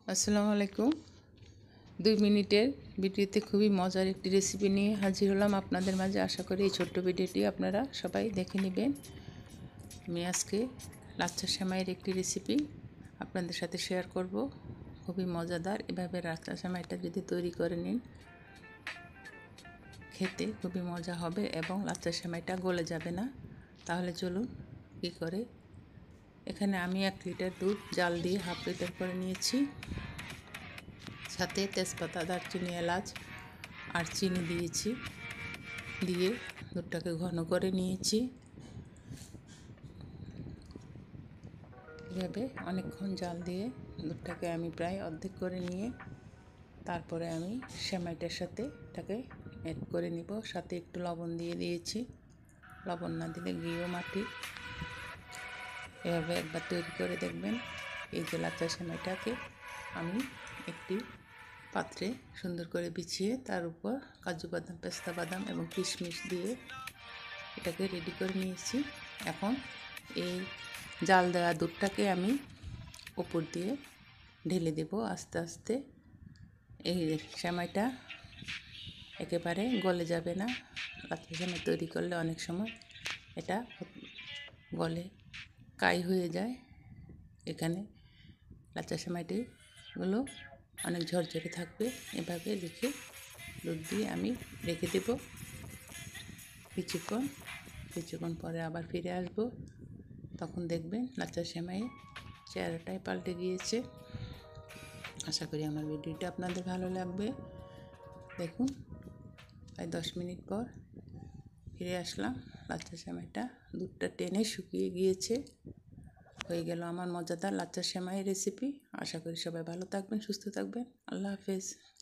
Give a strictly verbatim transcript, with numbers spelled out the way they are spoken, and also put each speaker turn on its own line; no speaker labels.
আসসালামু আলাইকুম। দুই মিনিটের ভিডিওতে খুবই মজার একটি রেসিপি নিয়ে হাজির হলাম আপনাদের মাঝে। আশা করি এই ছোট্ট ভিডিওটি আপনারা সবাই দেখে নেবেন। আমি আজকে লাচ্ছা সেমাইয়ের একটি রেসিপি আপনাদের সাথে শেয়ার করব। খুবই মজাদার। এভাবে লাচ্ছা সেমাইটা যদি তৈরি করে নিন, খেতে খুবই মজা হবে এবং লাচ্ছা সেমাইটা গলে যাবে না। তাহলে চলুন কী করে। এখানে আমি এক লিটার দুধ জাল দিয়ে হাফ লিটার করে নিয়েছি। সাথে তেজপাতা, দারচিনি, এলাচ আর চিনি দিয়েছি। দিয়ে দুধটাকে ঘন করে নিয়েছি। এভাবে অনেকক্ষণ জাল দিয়ে দুধটাকে আমি প্রায় অর্ধেক করে নিয়ে তারপরে আমি সেমাইটার সাথে এটাকে অ্যাড করে নিব। সাথে একটু লবণ দিয়ে দিয়েছি। লবণ না দিলে ঘিও মাটি। এভাবে একবার তৈরি করে দেখবেন। এই যে লাচ্ছা সেমাইটাকে আমি একটি পাত্রে সুন্দর করে বিছিয়ে তার উপর কাজু বাদাম, পেস্তা বাদাম এবং কিশমিশ দিয়ে এটাকে রেডি করে নিয়েছি। এখন এই জাল দেওয়া দুধটাকে আমি উপর দিয়ে ঢেলে দেব আস্তে আস্তে। এই সেমাইটা একেবারে গলে যাবে না। লাচ্ছা সেমাই তৈরি করলে অনেক সময় এটা গলে কাই হয়ে যায়। এখানে লাচ্ছা সেমাইটিগুলো অনেক ঝরঝরে থাকবে। এভাবে রেখে দুধ দিয়ে আমি রেখে দেব কিছুক্ষণ। কিছুক্ষণ পরে আবার ফিরে আসব। তখন দেখবেন লাচ্ছা সেমাইয়ের চেহারাটাই পাল্টে গিয়েছে। আশা করি আমার ভিডিওটা আপনাদের ভালো লাগবে। দেখুন, প্রায় দশ মিনিট পর ফিরে আসলাম। লাচ্ছা সেমাইটা দুধটা টেনে শুকিয়ে গিয়েছে। হয়ে গেল আমার মজাদার লাচ্ছা সেমাইয়ের রেসিপি। আশা করি সবাই ভালো থাকবেন, সুস্থ থাকবেন। আল্লাহ হাফেজ।